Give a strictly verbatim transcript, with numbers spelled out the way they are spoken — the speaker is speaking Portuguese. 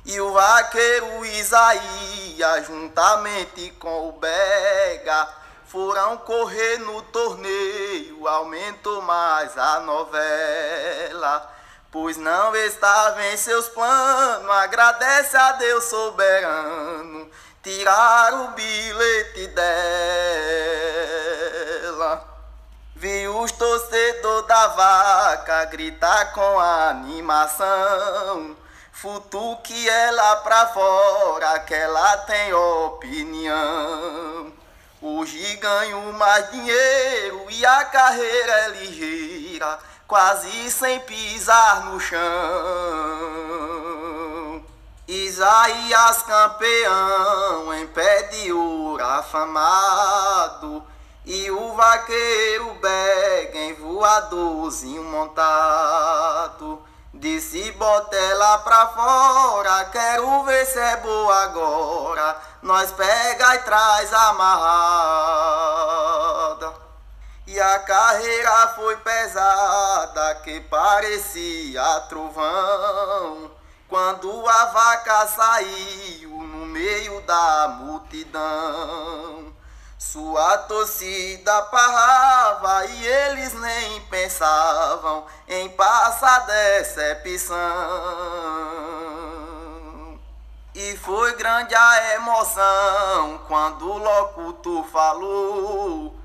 E o vaqueiro Isaías, juntamente com o Bega, foram correr no torneio, aumentou mais a novela. Pois não estava em seus planos, agradece a Deus soberano, tirar o bilhete dela. Vi os torcedores da vaca gritar com animação, futuque ela pra fora que ela tem opinião. Hoje ganho mais dinheiro e a carreira é ligeira, quase sem pisar no chão. Isaías campeão, em pé de ouro afamado, e o vaqueiro Bega em voadorzinho montado. Disse bota ela pra fora, quero ver se é boa agora, nós pega e traz amarrada. E a carreira foi pesada, que parecia trovão, quando a vaca saiu no meio da multidão. Sua torcida parava e eles nem pensavam em passar decepção. E foi grande a emoção quando o locutor falou: